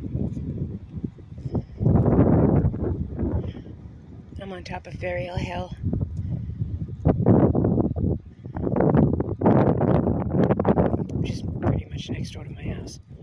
I'm on top of Ferrial Hill. Which is pretty much next door to my house.